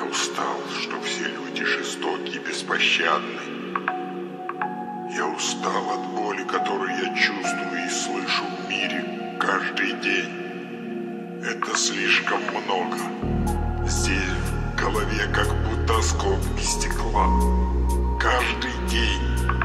устал, что все люди жестоки и беспощадны. Я устал от боли, которую я чувствую и слышу в мире каждый день. Это слишком много. Здесь в голове как будто осколки стекла. Каждый день